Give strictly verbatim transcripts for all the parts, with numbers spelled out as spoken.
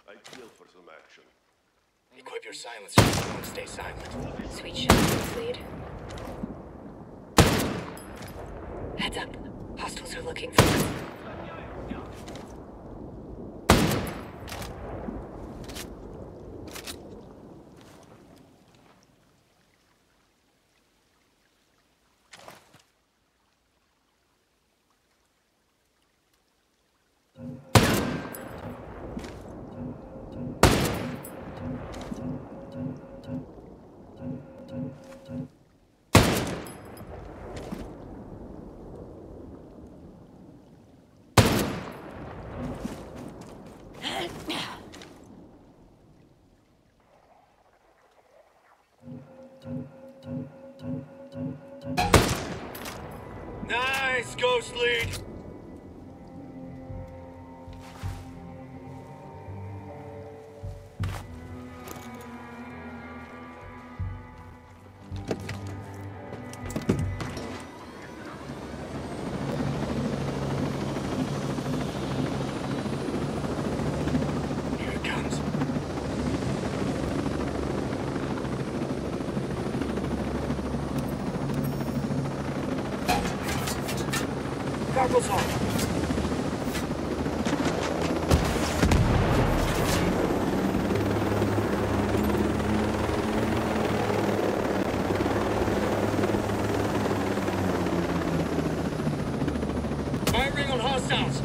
I kill for some action. Equip your silencer and stay silent. Sweet shot, lead. Heads up. Hostiles are looking for us. Nice, Ghost Lead! Here it comes. Goggles on. Firing on hostiles.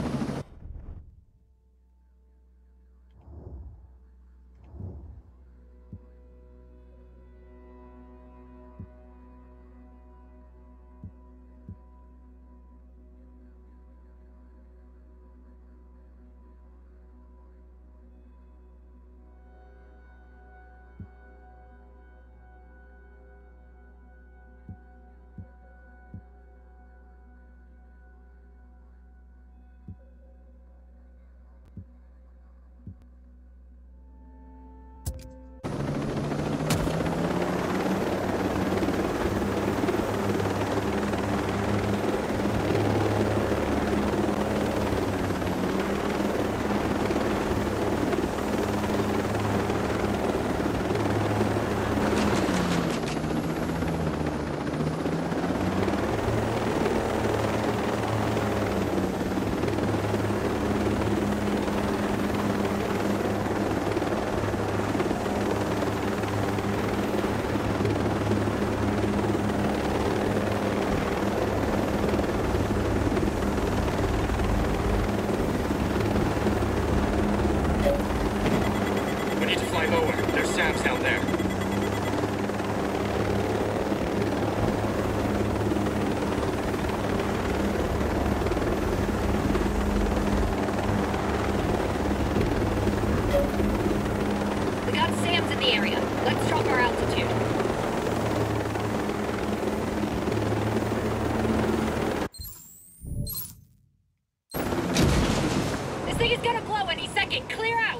We need to fly lower. There's SAMs down there. We got SAMs in the area. Let's drop our altitude. This thing is gonna blow any second. Clear out!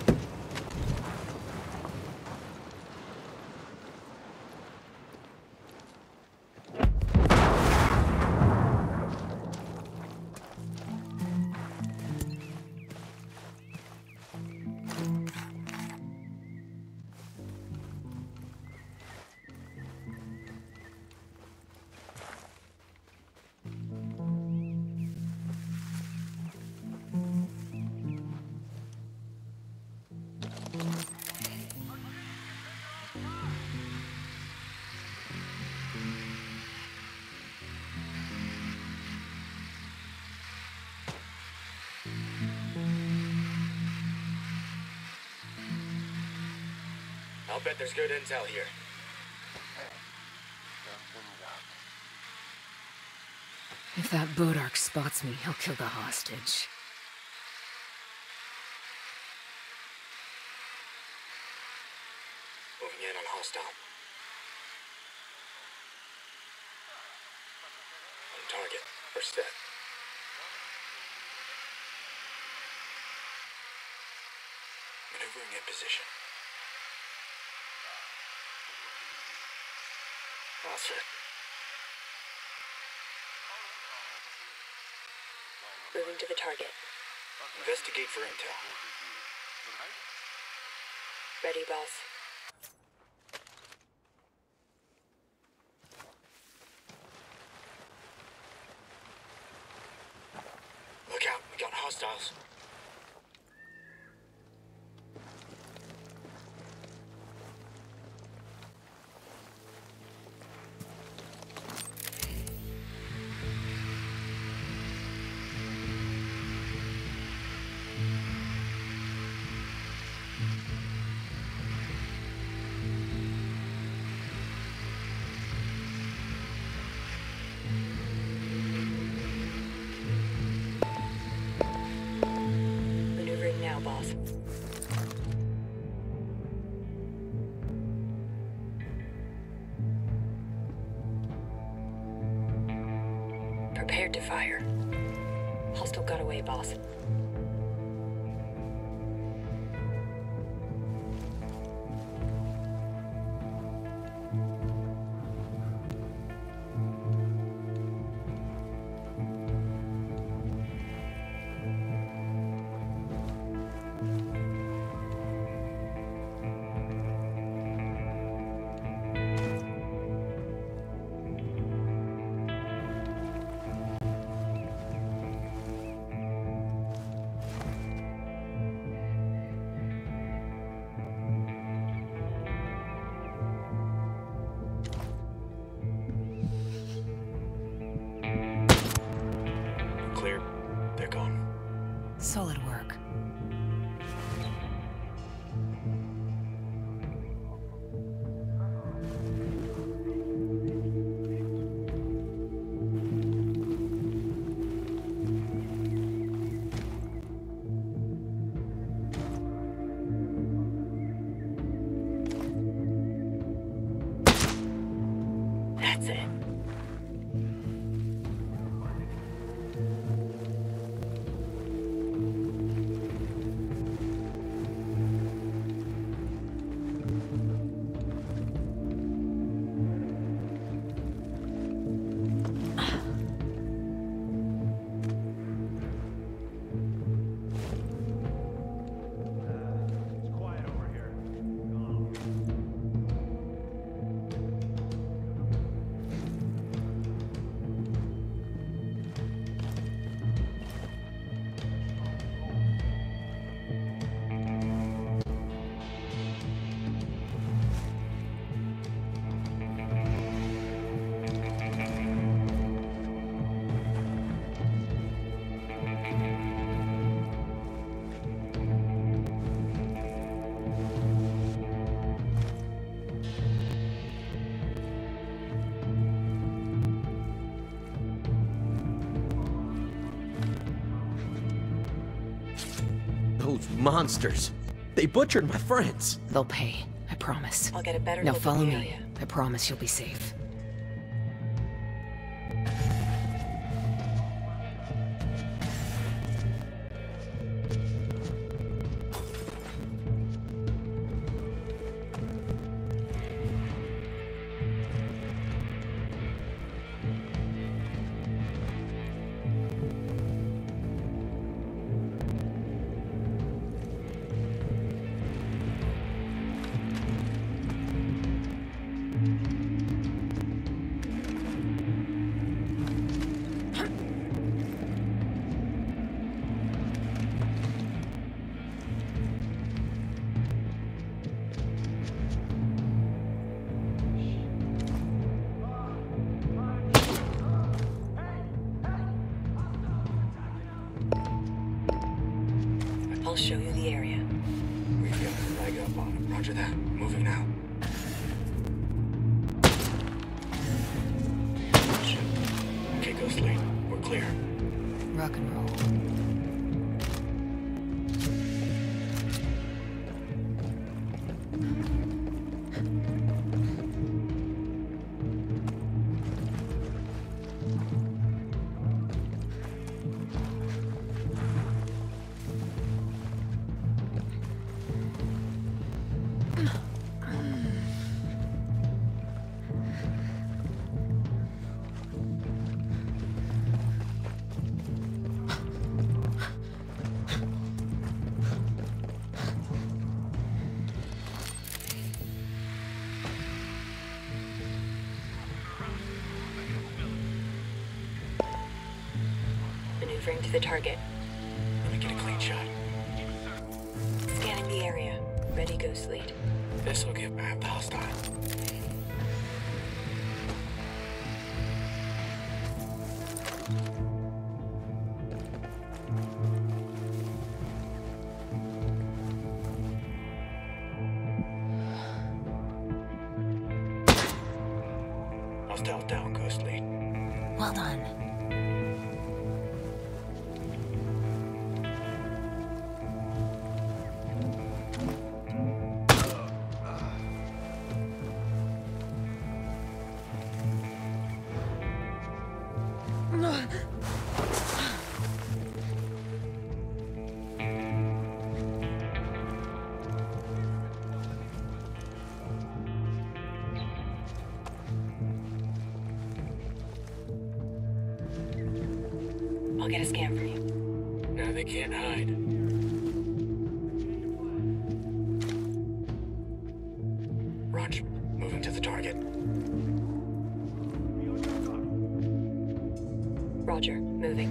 I'll bet there's good intel here. If that Bodark spots me, he'll kill the hostage. Moving in on hostile. On target. We're set. Maneuvering in position. All set. Moving to the target. Investigate for intel. Ready, boss. Look out, we got hostiles. Maneuvering now, boss. Prepared to fire. Hostile got away, boss. Clear. They're gone. Solid work. That's it. It's quiet over here. Those monsters. They butchered my friends. They'll pay. I promise. I'll get a better Now look at follow the me. area. I promise you'll be safe. I'll show you the area. We've got a leg up on them. Roger that. Moving now. Shit. Okay, Ghost Lead. We're clear. Rock and roll. maneuvering to the target. Let me get a clean shot. Scanning the area. Ready, Ghost Lead. This'll give map the hostile. Hostile down, Ghost Lead. Well done. I'll get a scan for you. Now they can't hide. Roger. Moving to the target. Roger, moving.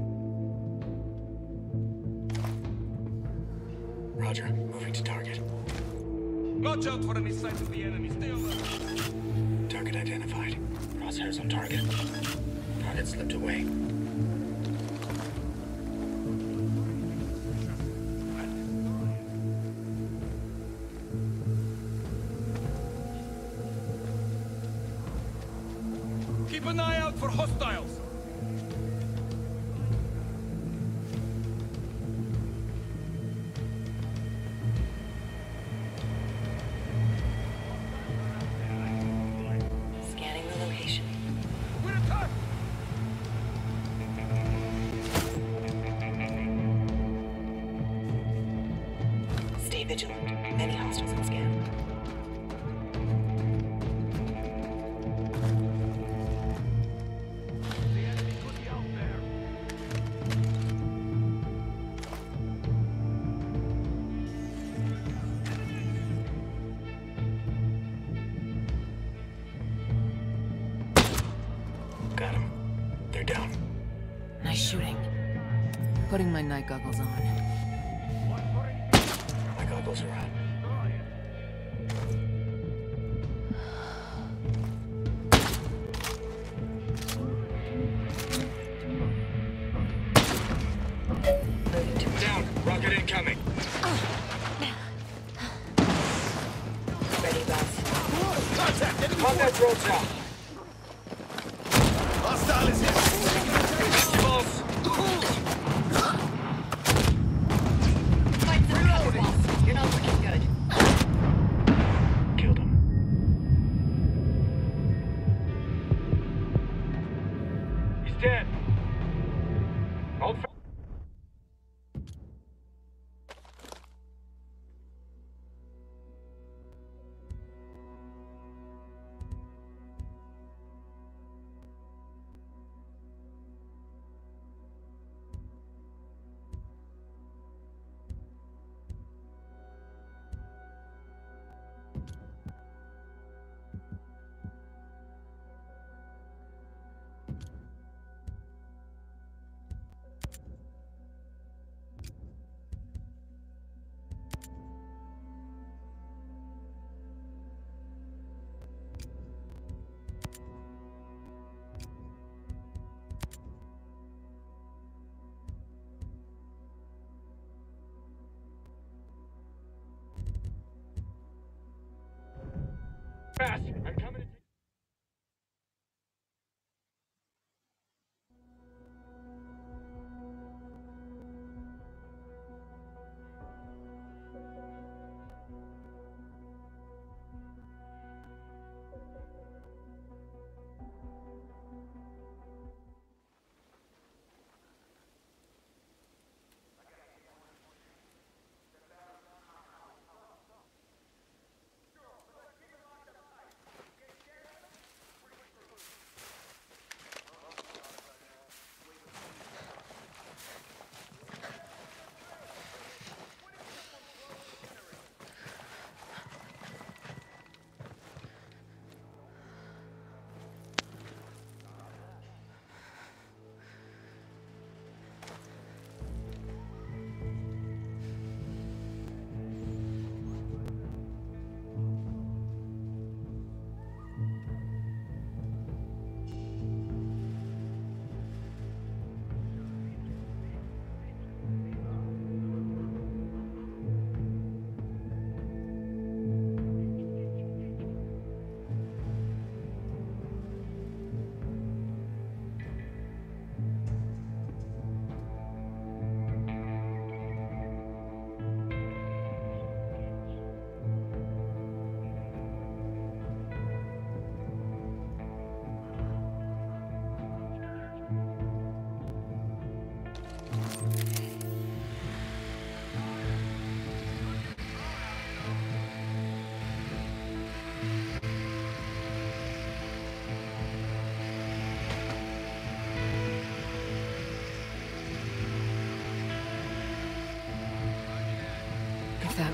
Roger. Moving to target. Watch out for any signs of the enemy. Stay alert. Target identified. Crosshairs on target. Target slipped away. Keep an eye out for hostiles. Scanning the location. We're attacked. Stay vigilant. Many hostiles on scan. The enemy could be out there. Got him. They're down. Nice shooting. Putting my night goggles on. My goggles are on. Moving to Down. Rocket incoming. ready, Buzz. Contact! Enemy Combat drones out. hostile is hit. Boss. Fight the cover, boss. You're not looking good. Killed him. He's dead. Hold fast. Fast. I'm coming to take.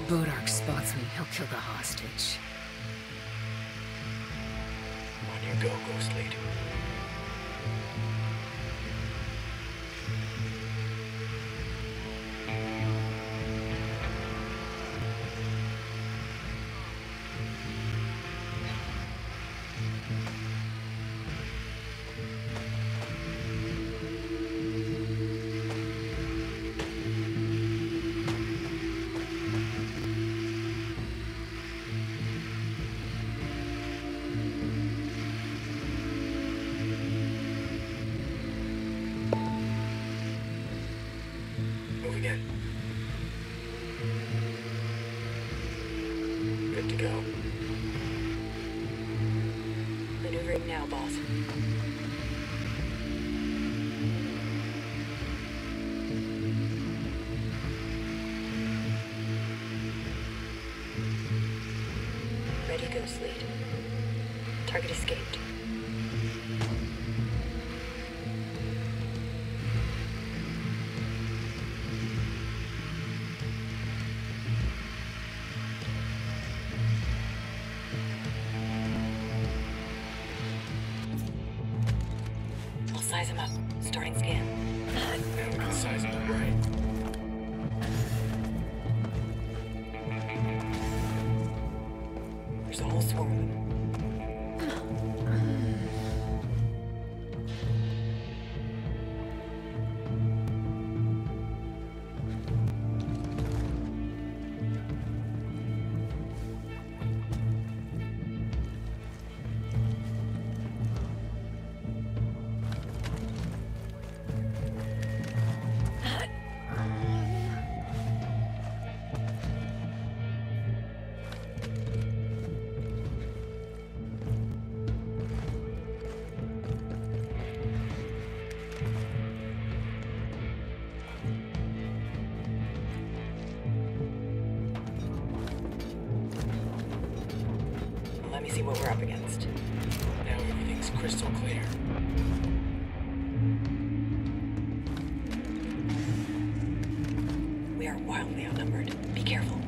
Bodark spots me, he'll kill the hostage. On your go, Ghost Lead. Again. Good to go. Maneuvering now, boss. Ready, Ghost Lead. Target escaped. Size him up. Starting scan. Now we can size him up right. There's a whole swarm of them. Let me see what we're up against. Now everything's crystal clear. We are wildly outnumbered. Be careful.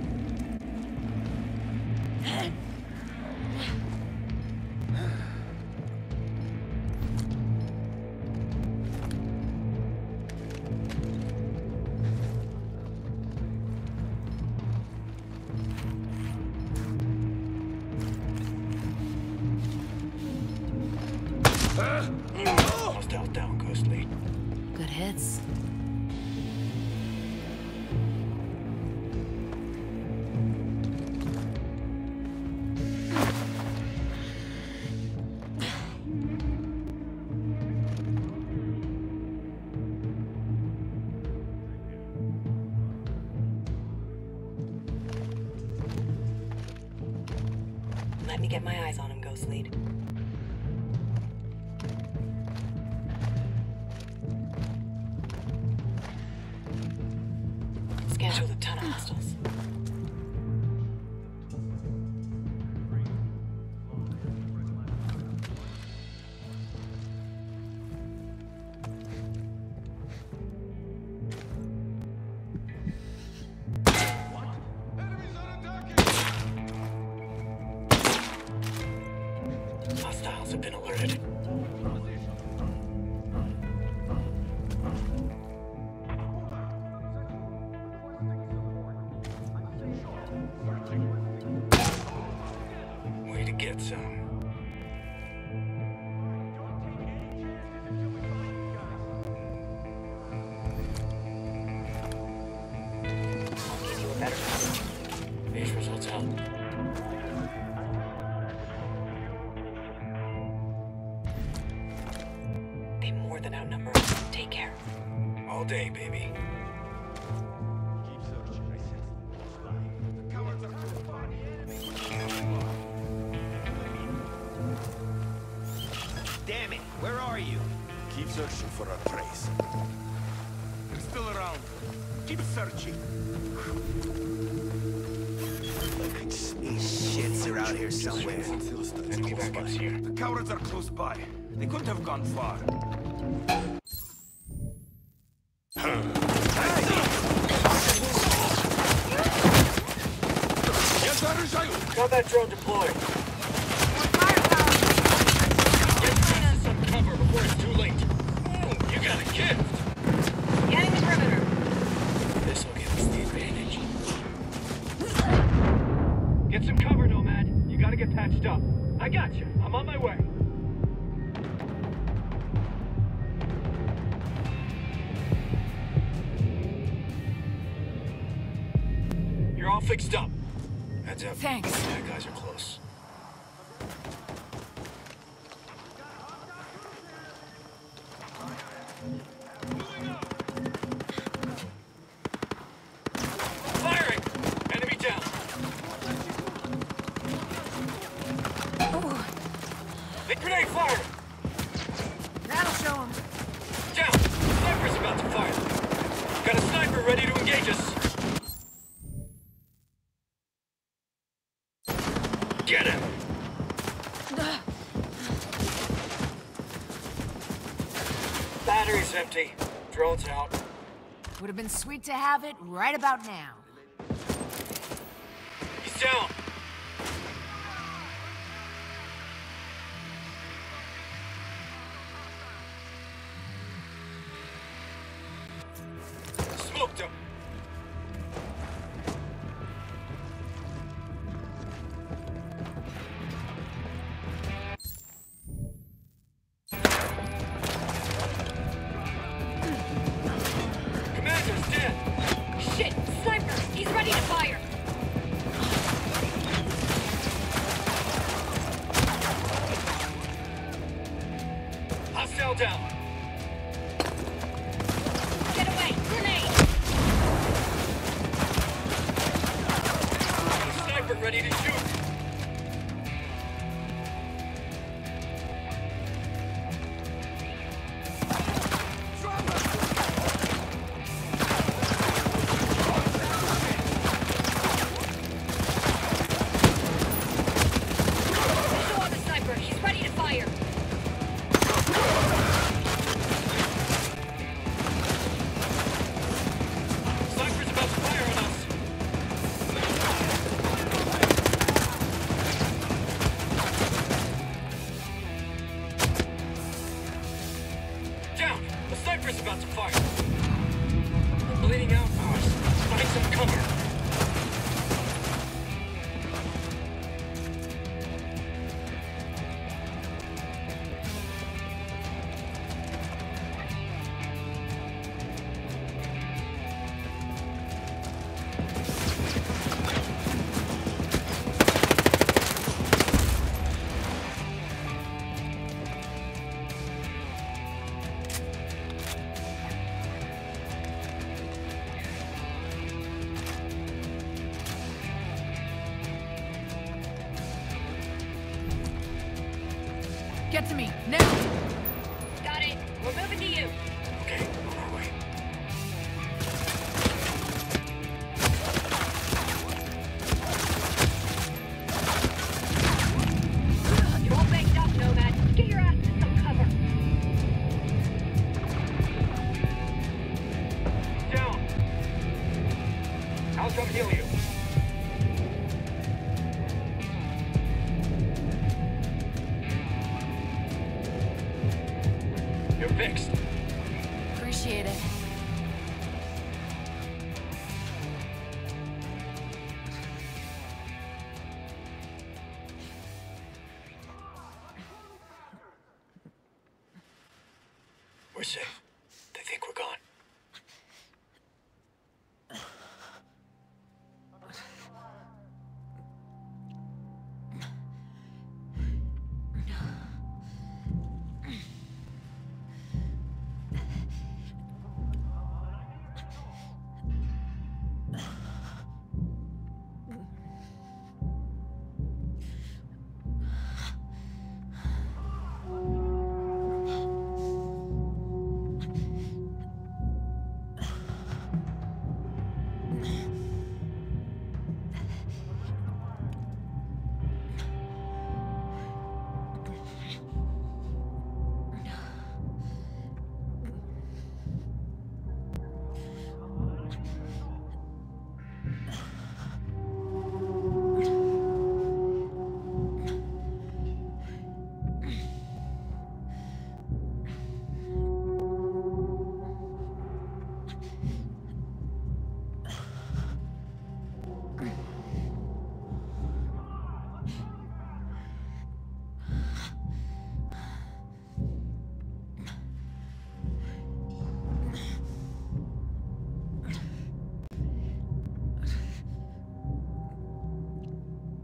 Hostile down, Ghost Lead. Good hits. Let me get my eyes on him, Ghost Lead. Scan through a ton of hostiles. Hostiles have been alerted. Way to get some. I'll give you a better cover. These results help. They more than outnumber us. Take care. All day, baby. Damn it, where are you? Keep searching for a trace. They're still around. Keep searching. These shits are out here somewhere. Enemy backups here. The cowards are close by. They couldn't have gone far. Combat drone deployed. Get past some cover before it's too late. Oh, you got a gift. Scanning the perimeter. This will give us the advantage. Get some cover, Nomad. You gotta get patched up. I got you. I'm on my way. You're all fixed up. Heads up. Thanks. Bad guys are close. Firing! Enemy down. Big grenade fire! That'll show him. Down! Sniper's about to fire. Got a sniper ready to engage us. Get him! Battery's empty. Drone's out. Would have been sweet to have it right about now. He's down. Smoked him. Commander's dead. Shit! Sniper! He's ready to fire! Hostile down. Get away! Grenade! Got a sniper ready to shoot. Visual on the sniper! He's ready to fire! Sniper's about to fire on us. Down! The sniper's about to fire. We're bleeding out. Find some cover. Get to me, now! Got it! We're moving to you! Okay, on our way. You're all banged up, Nomad. Get your ass to some cover! Down! I'll come heal you. You're fixed. Appreciate it. We're safe. They think we're gone.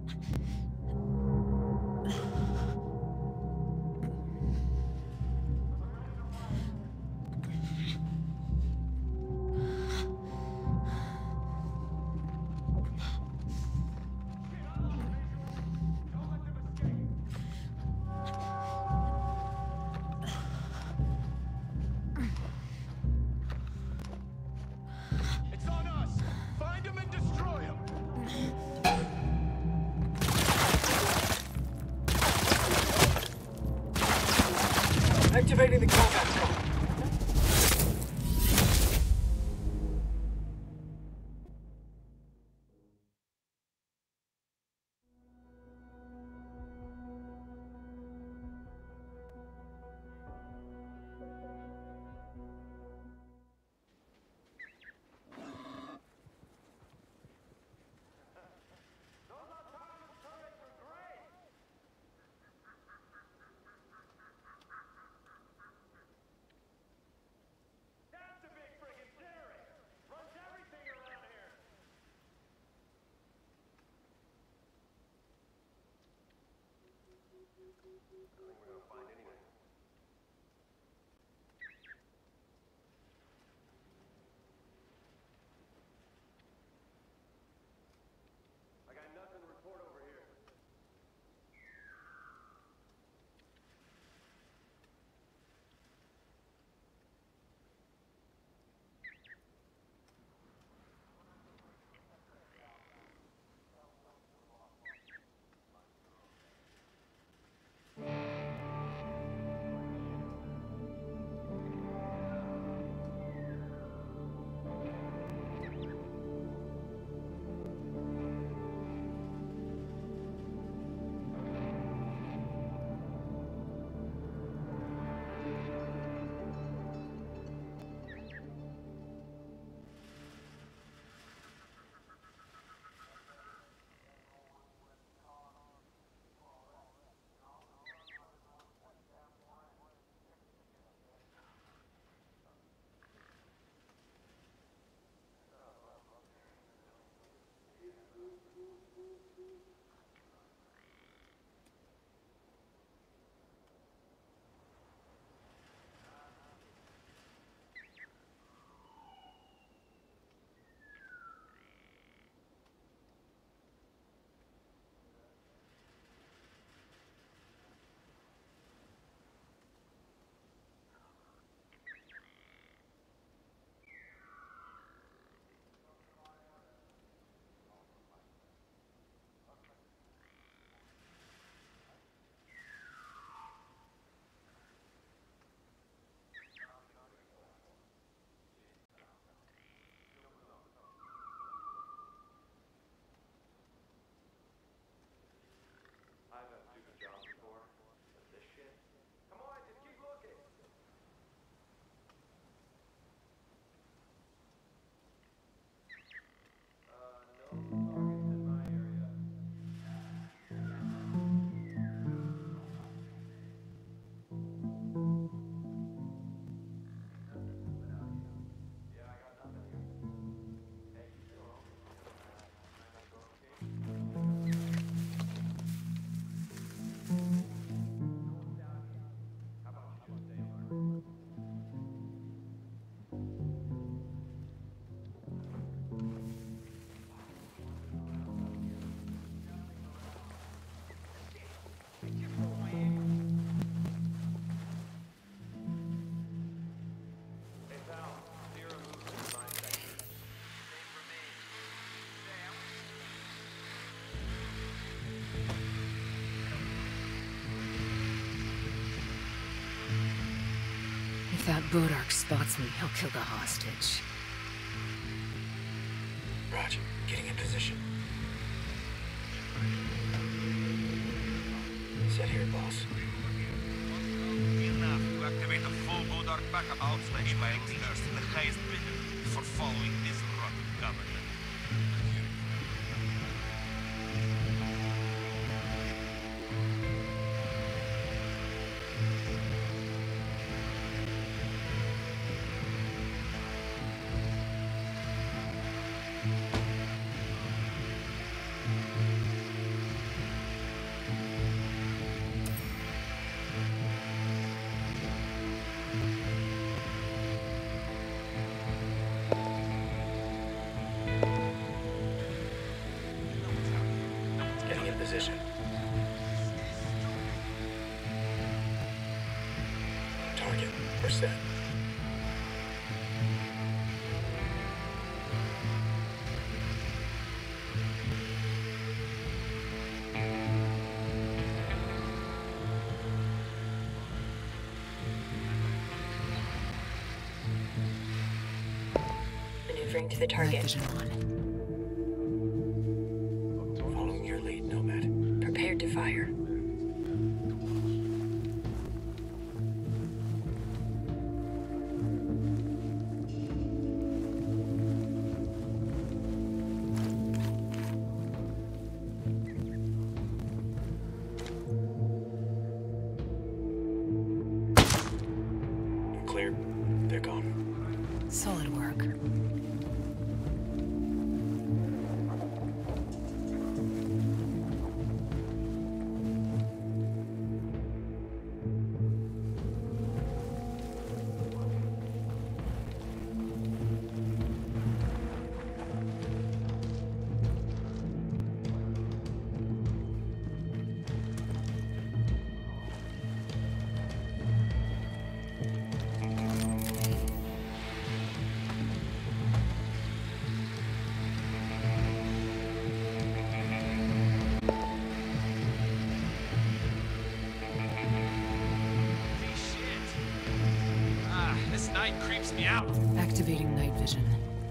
It's on us! Find him and destroy him! Activating the combat drone. If that Bodark spots me, he'll kill the hostage. Roger. Getting in position. Set here, boss. Enough to activate the full Bodark backup outstation by leaders in the highest bidder for following this rotten government. position. Target, we're set. Maneuvering to the Night target. vision on. Following your lead, Nomad. Prepared to fire. We're clear. They're gone. Solid work. Ah, this night creeps me out. Activating night vision.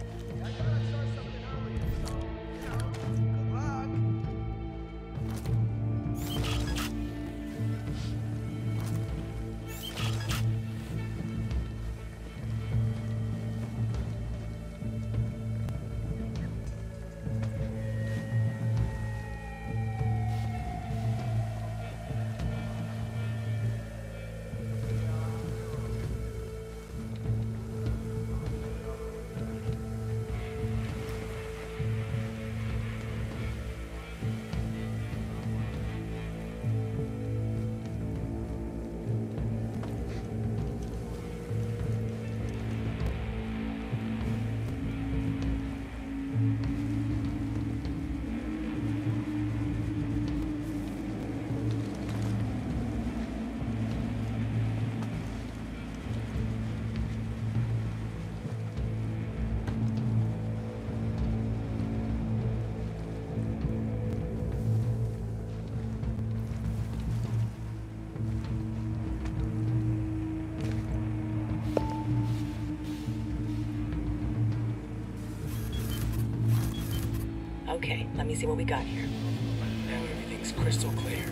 Okay, let me see what we got here. Now everything's crystal clear.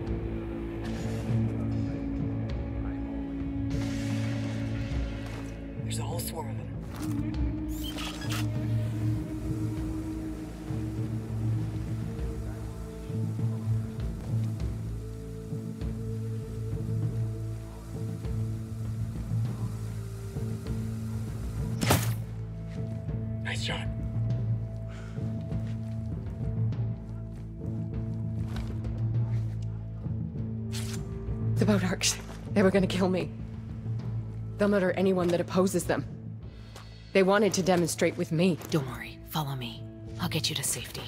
There's a whole swarm of them. Nice shot. The Bodarks. They were gonna kill me. They'll murder anyone that opposes them. They wanted to demonstrate with me. Don't worry. Follow me. I'll get you to safety.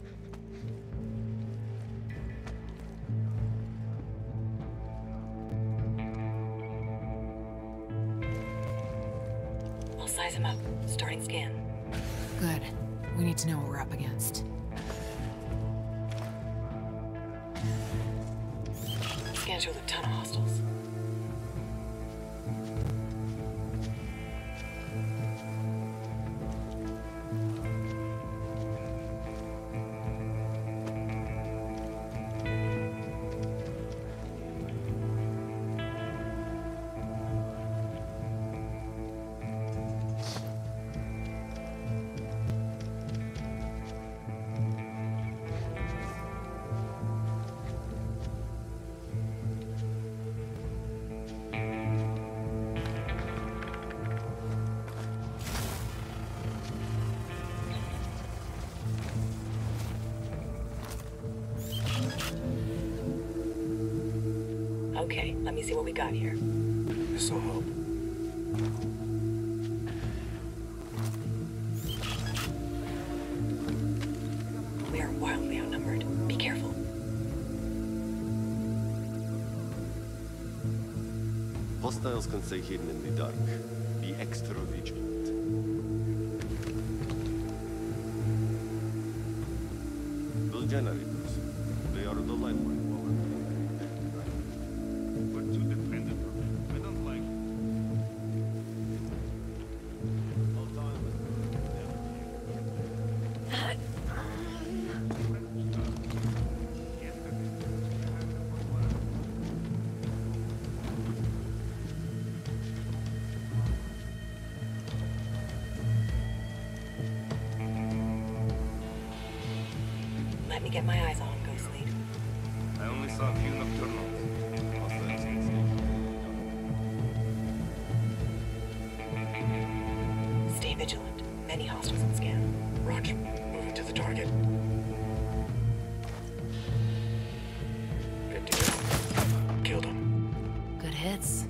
I'll size him up. Starting scan. Good. We need to know what we're up against. Scan shows a ton of hostiles. Okay, let me see what we got here. This'll help. We are wildly outnumbered. Be careful. Hostiles can stay hidden in the dark. Be extra vigilant. Those generators, they are the lifeline while we're We're too dependent on them. I don't like it. Let me get my eyes on Ghost Lead. I only saw a few nocturnals. Hostiles instinct. Stay vigilant. Many hostiles in scan. Roger. Moving to the target. Good to go. Killed him. Good hits.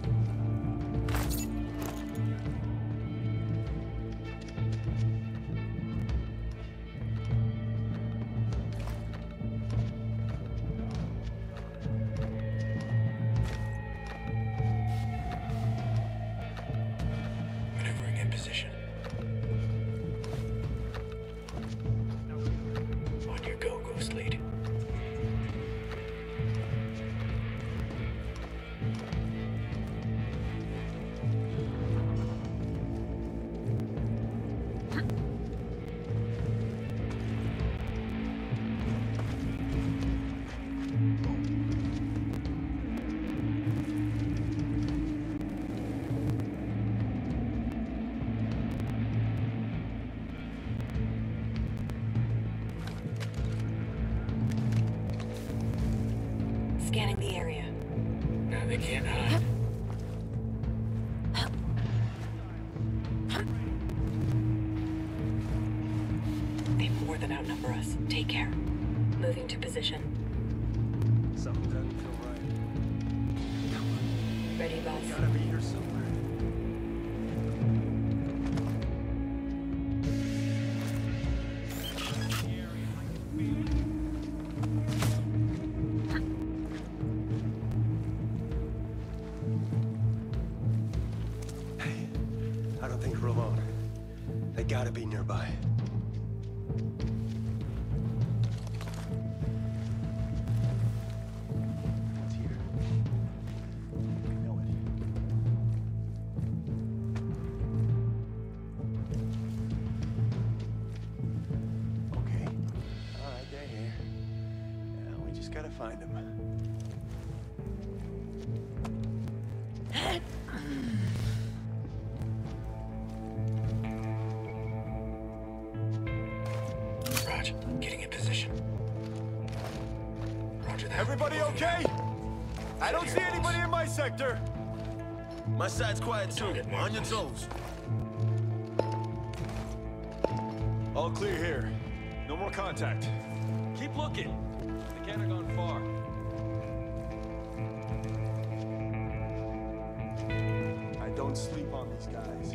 Maneuvering in position. On your go, Ghost Lead. Scanning the area. Now they can't hide. They more than outnumber us. Take care. Moving to position. Something doesn't feel right. Ready, boss. Gotta be here somewhere. Hey, I don't think we're alone. They gotta be nearby. It's here. I know it. Okay. All right, they're here. Now we just gotta find them. Roger. Getting in position. Roger that. Everybody okay? I don't see anybody in my sector. My side's quiet too. On your toes. All clear here. No more contact. Keep looking. They can't have gone far. I don't sleep on these guys.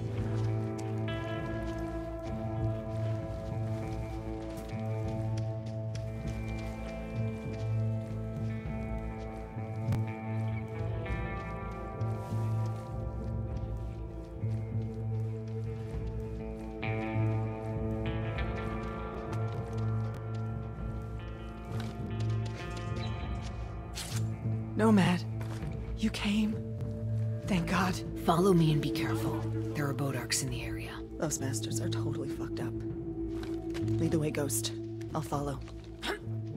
Nomad, you came. Thank God. Follow me and be careful. There are Bodarks in the area. Those masters are totally fucked up. Lead the way, Ghost. I'll follow. Let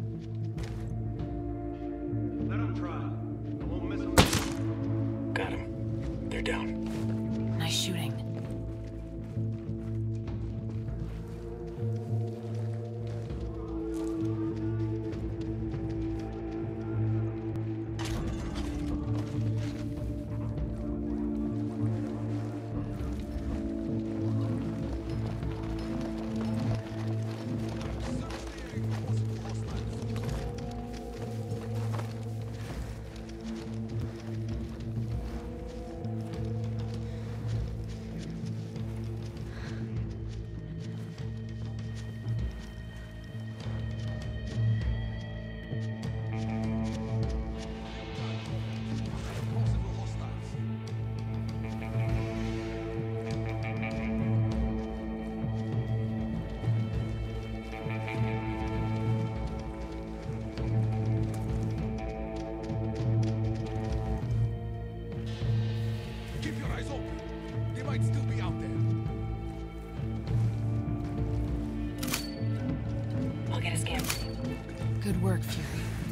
them try. I won't miss them. Got him. They're down. Nice shooting.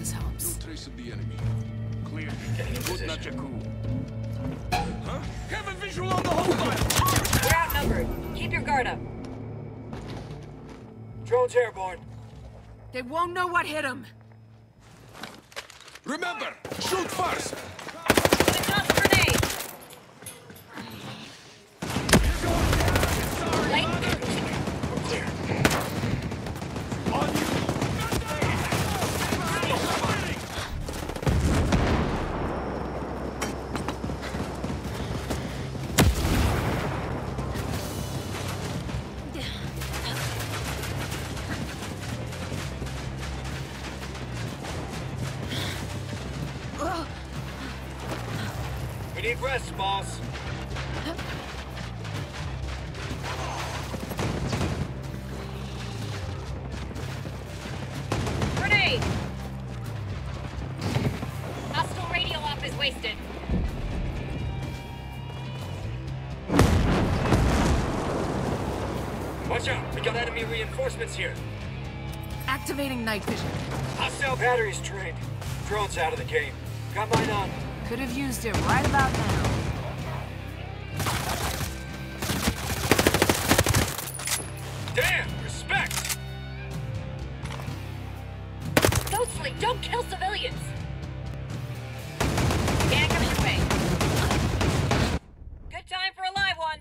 This helps. No trace of the enemy. Clear. Getting in Good position. Najaku. Huh? Have a visual on the hostile! We're outnumbered. Keep your guard up. Drone's airborne. They won't know what hit them. Remember, shoot first! The toss grenade! Light. We're clear. On you! We need rest, boss. Grenade! Hostile radio op is wasted. Watch out. We got enemy reinforcements here. Activating night vision. Hostile batteries trained. Drone's out of the game. Got mine on. Could have used it right about now. Damn! Respect! Ghostly, don't kill civilians! Can't come your way. Good time for a live one.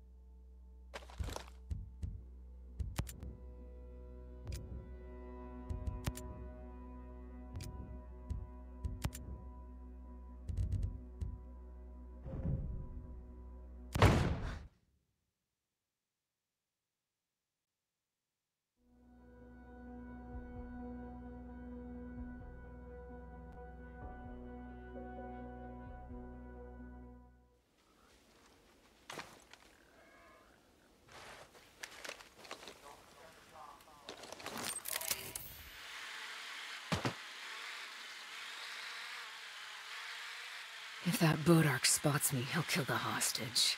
If that Bodark spots me, he'll kill the hostage.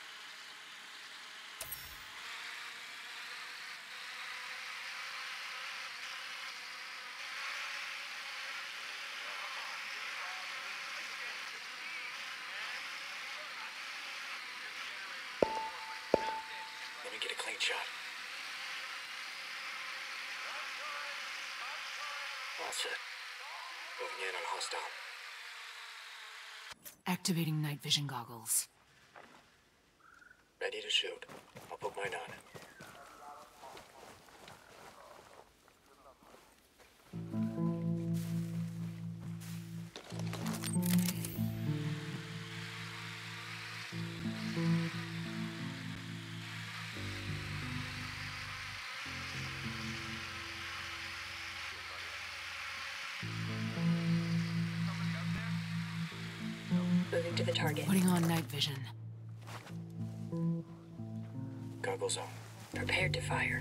Let me get a clean shot. All set. Moving in on hostile. Activating night vision goggles. Ready to shoot. I'll put mine on. Moving to the target. Putting on night vision. Goggles on. Prepared to fire.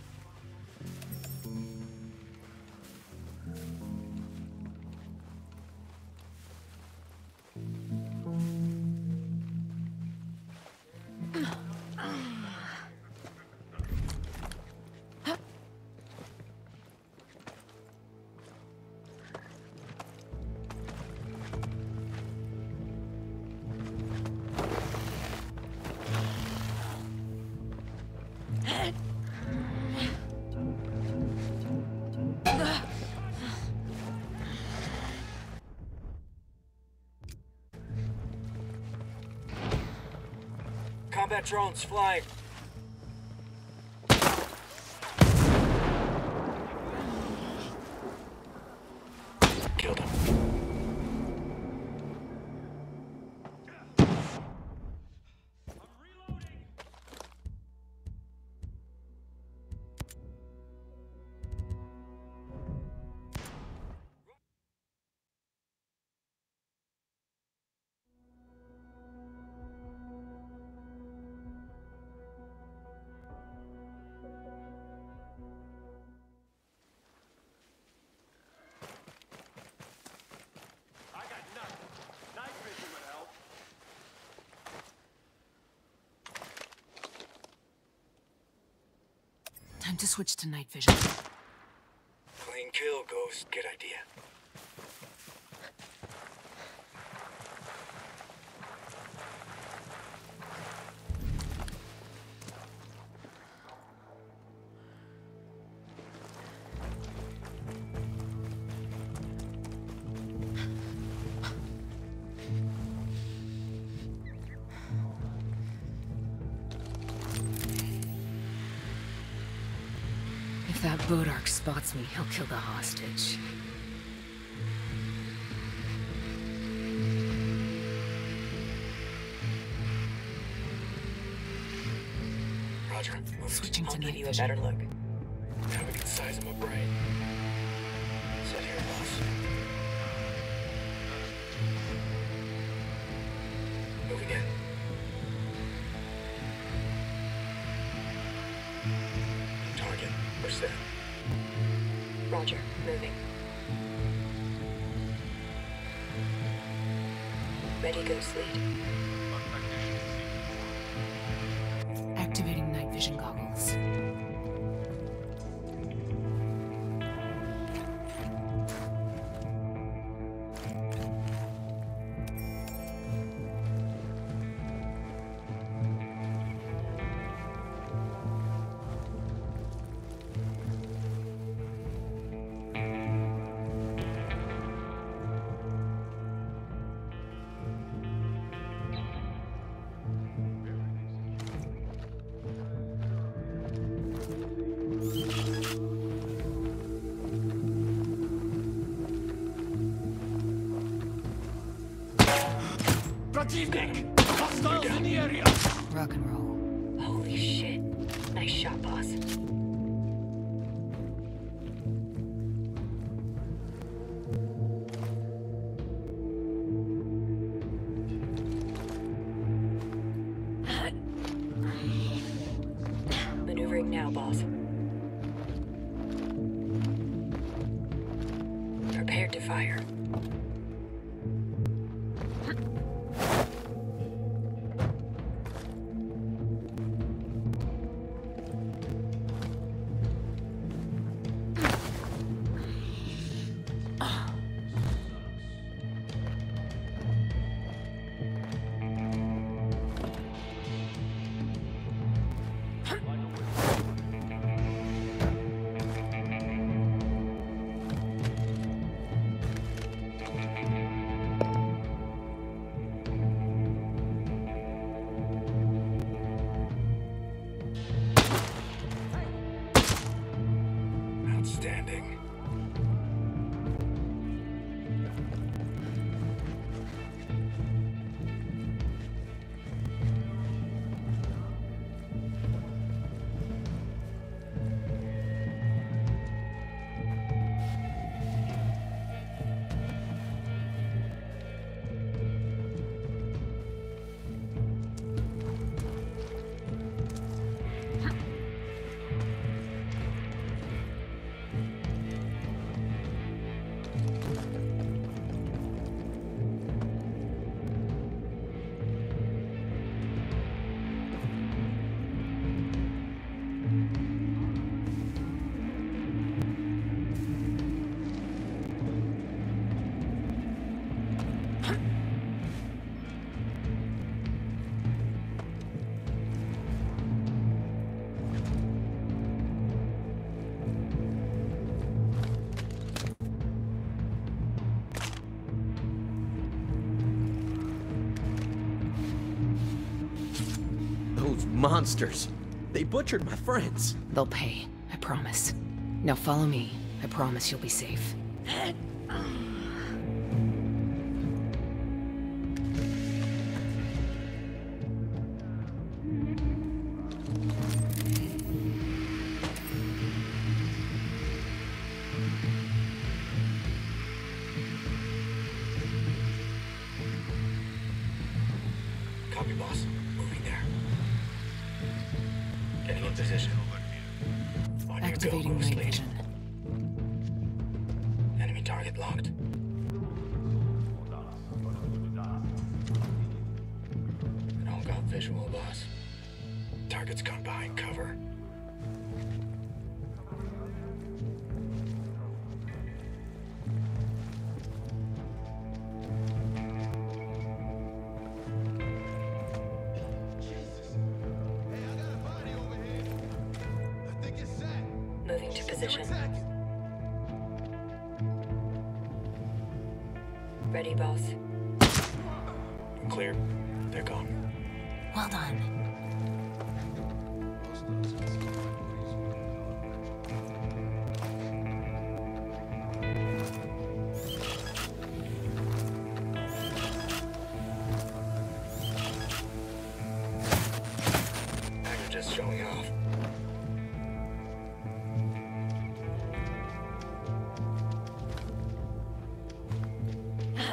Combat drones flying. Killed him. Time to switch to night vision. Clean kill, Ghost. Good idea. that Bodark spots me, he'll kill the hostage. Roger. Move. Switching I'll to give night you a vision. better look. Now we can size him up right. Set here, boss. Moving in. Target. We're set. Roger, moving. Ready, Ghost Lead. Activating night vision goggles. Противник! Hostiles in the area! Rock and roll. Holy shit. Nice shot, boss. Maneuvering now, boss. Prepared to fire. Outstanding. Those monsters. They butchered my friends. They'll pay, I promise. Now follow me. I promise you'll be safe. Copy, boss. Moving there. Getting in position. On your go, Activating Ghost night Lead. vision. Enemy target locked. It all got visual, boss. Target's gone behind cover. Moving to position. Ready, boss. Clear. They're gone. Well done.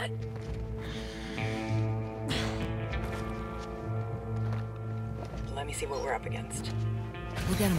but... Let me see what we're up against. We'll get him.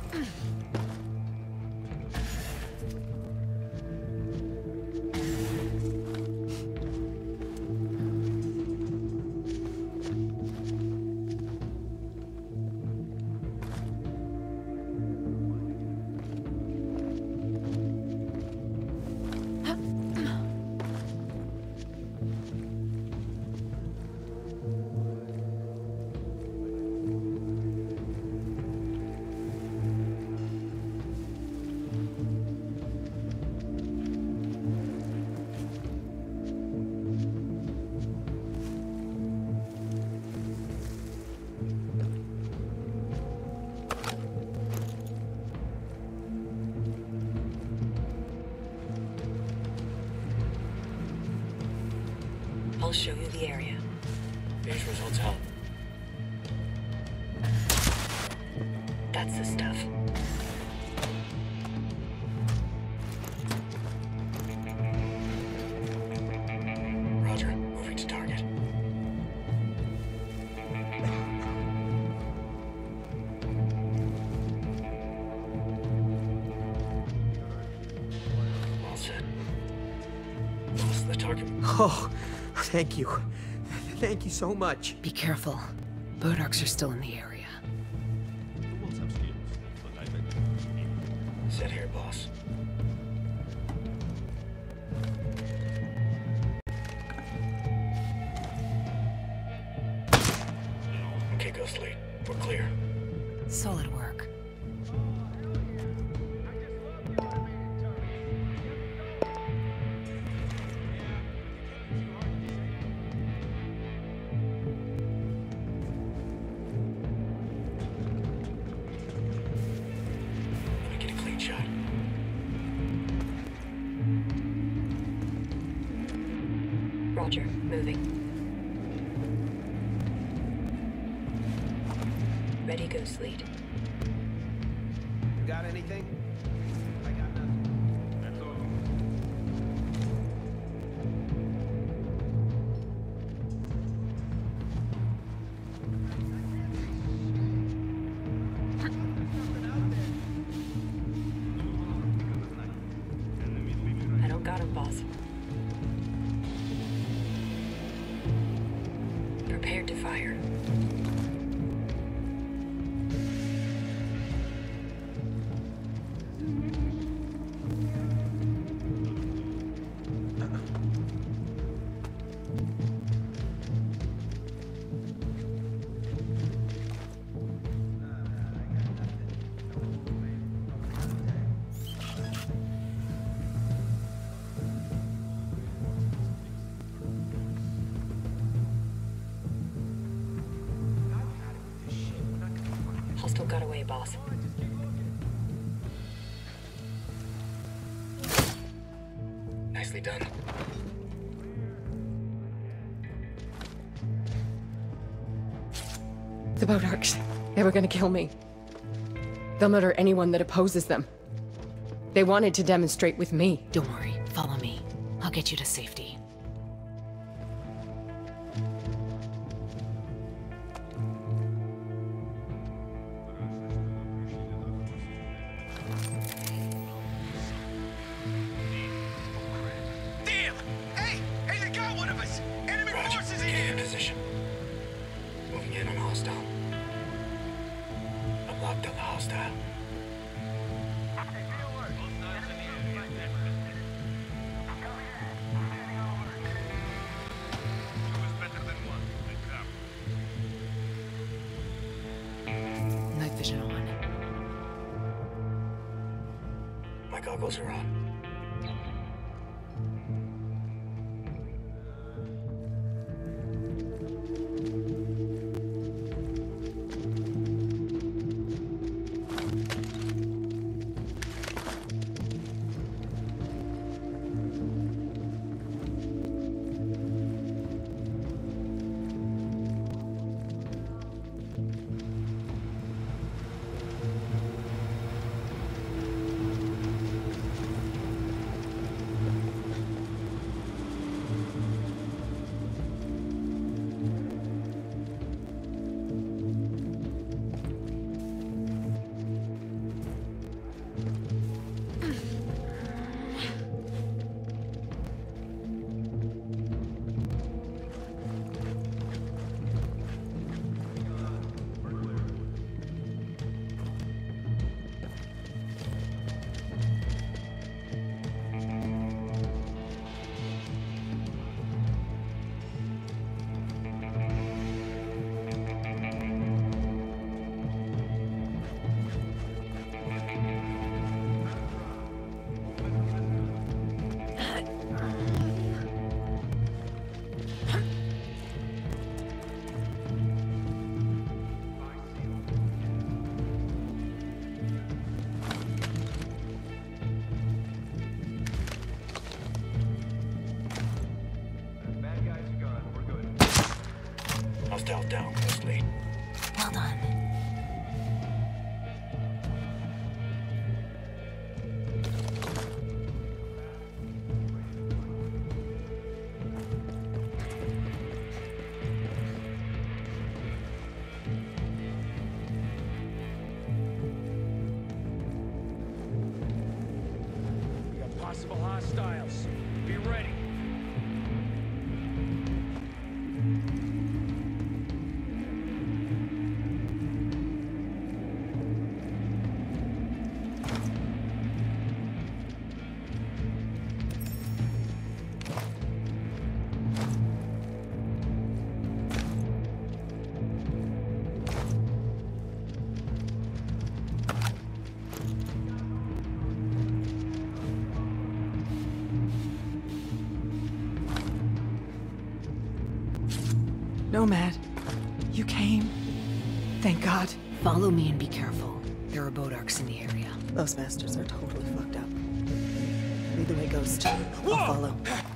I'll show you the area. Beatrice Hotel. That's the stuff. Roger, moving to target. All set. Lost the target. Oh, thank you. Thank you so much. Be careful. Bodarks are still in the area. Sit here, boss. Okay, Ghostly. We're clear. Solid work. Let me get a clean shot. Roger, moving. Ready, Ghost Lead. Got anything? I got nothing. That's all. I don't got him, boss. Prepared to fire. Hostile got away, boss. Nicely done. The Bodarks. They were gonna kill me. They'll murder anyone that opposes them. They wanted to demonstrate with me. Don't worry. Follow me. I'll get you to safety. Damn! Hey! Hey, they got one of us! Enemy Roger, forces in get here! in position. Moving in on hostile. I've locked on the hostile. Night vision on. My goggles are on. Hostile down, Leslie. Well done. We got possible hostiles. Be ready. Nomad, you came. Thank God. Follow me and be careful. There are Bodarks in the area. Those bastards are totally fucked up. Lead the way, Ghost. I'll follow.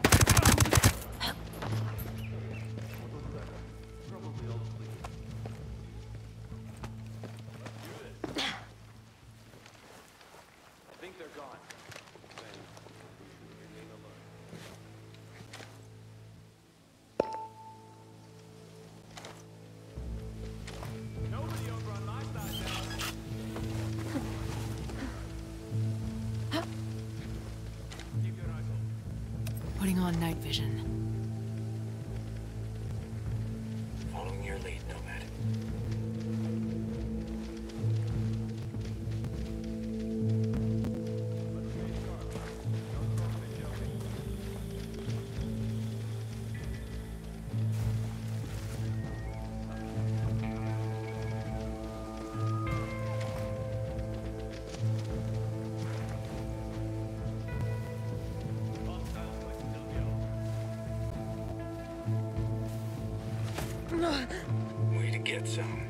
I think they're gone. Then remain alert. Nobody over on my side now. Keep your eyes open. Putting on night vision. Following your lead, Nomad. Way to get some.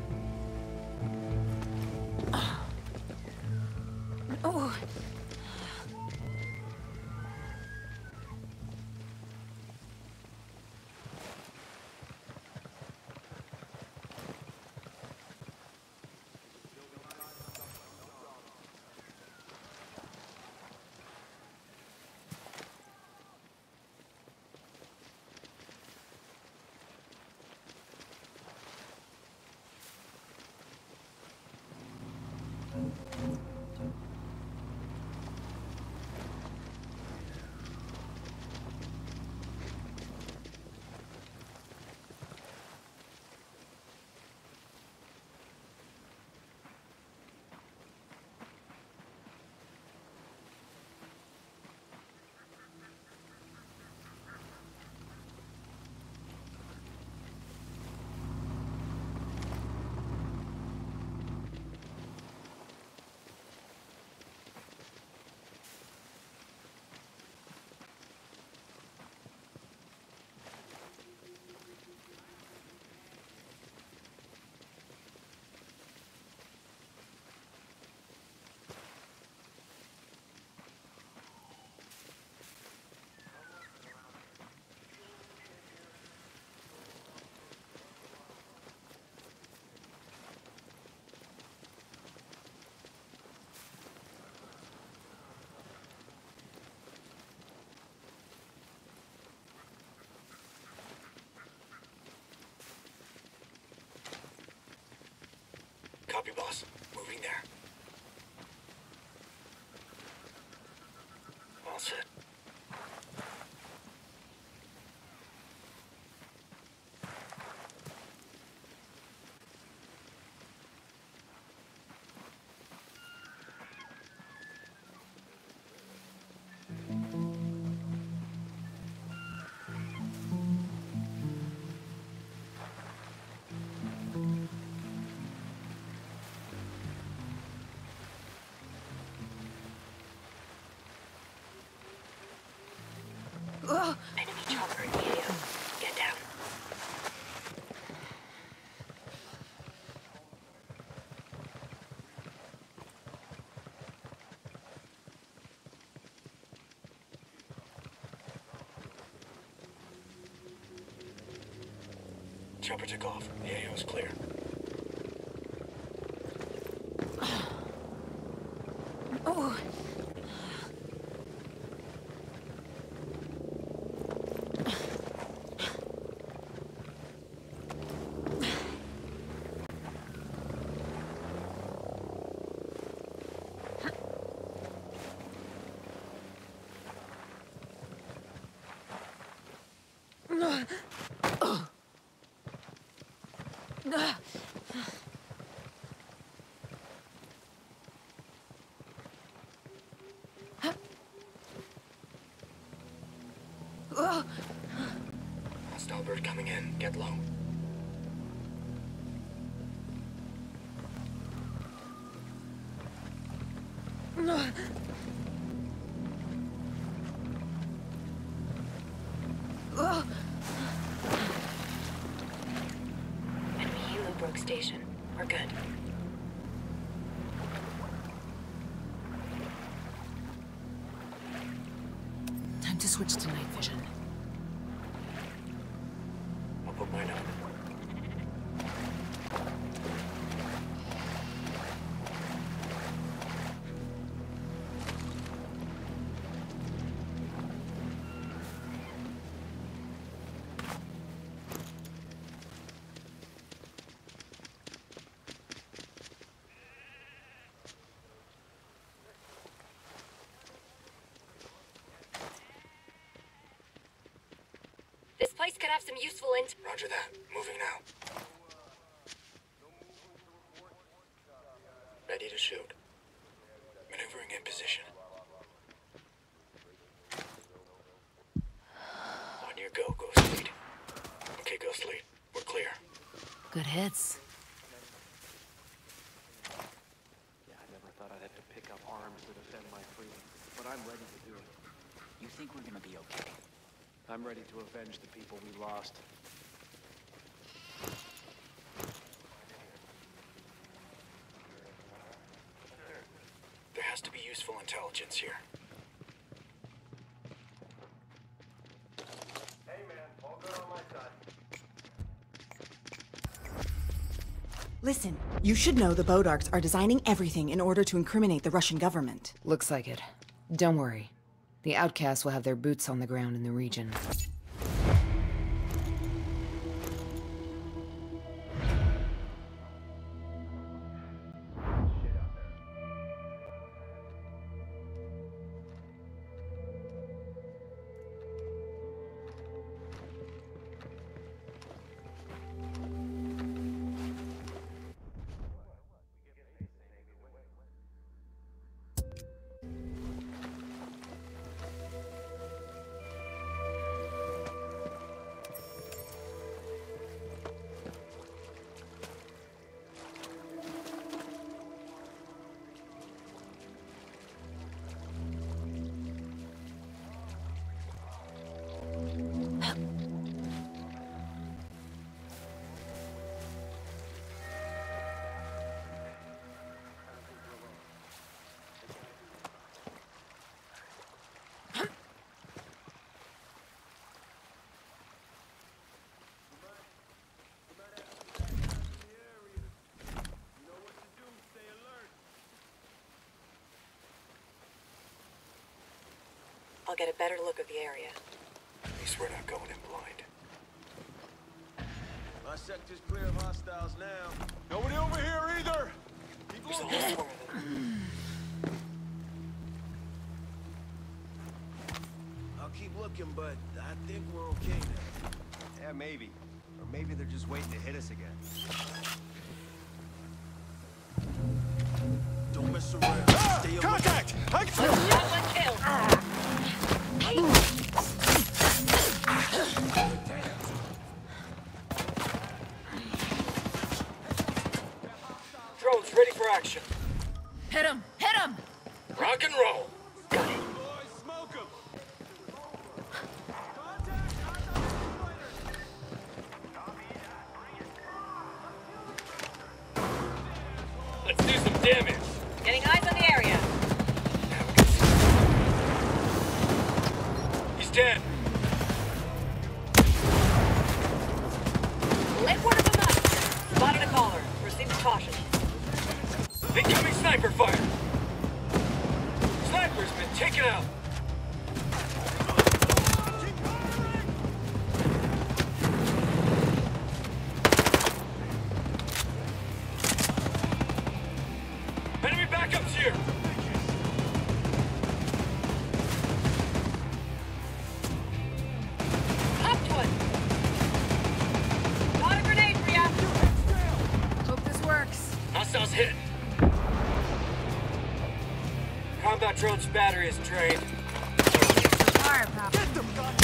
Oh. Copy, boss. Moving there. All set. Enemy chopper in the area. Get down. Chopper took off. The A O's clear. Oh. Hostile bird coming in. Get low. Enemy Hilo broke station. We're good. Time to switch to night vision. I'll put mine on. This place could have some useful int- Roger that. Moving now. Ready to shoot. Maneuvering in position. On your go, Ghost Lead. Okay, Ghost Lead. We're clear. Good hits. Yeah, I never thought I'd have to pick up arms to defend my freedom, but I'm ready to do it. You think we're gonna be okay? I'm ready to avenge the people we lost. There has to be useful intelligence here. Hey man, all good on my side. Listen, you should know the Bodarks are designing everything in order to incriminate the Russian government. Looks like it. Don't worry. The outcasts will have their boots on the ground in the region. I'll get a better look of the area. At least we're not going in blind. My sector's clear of hostiles now. Nobody over here either! Keep There's a looking! whole swarm of them. I'll keep looking, but I think we're okay now. Yeah, maybe. Or maybe they're just waiting to hit us again. Don't mess around. Ah! Stay Contact! I Shot one kill. Drones ready for action. Hit him! Hit him! Rock and roll. Boys, smoke 'em! Let's do some damage. Getting eyes on the area. He's dead. Let's drone's battery is drained. Firepower. Get them, God!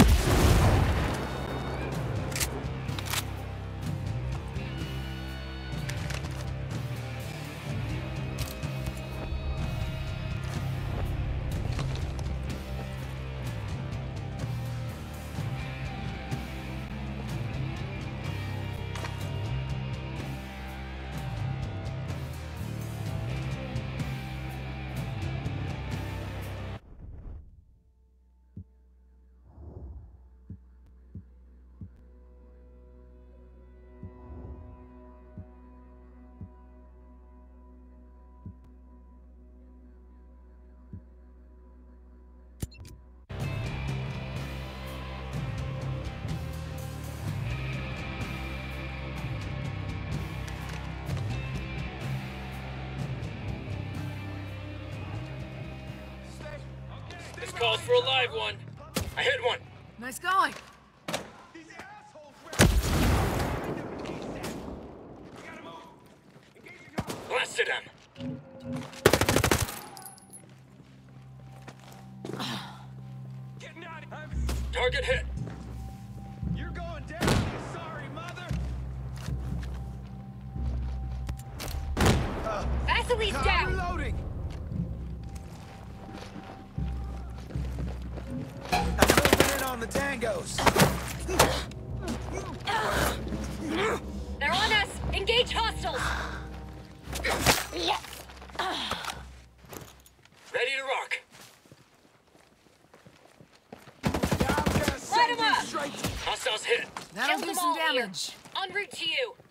This calls for a live one. I hit one. Nice going. Blasted him. Target hit. You're going down, you sorry mother! Uh, Vasily's I'm down! reloading! I'm moving in on the tangos! They're on us! Engage hostiles! Ready to rock. Light 'em up! Hostiles hit. That'll Kill do them some all here. damage. En route to you.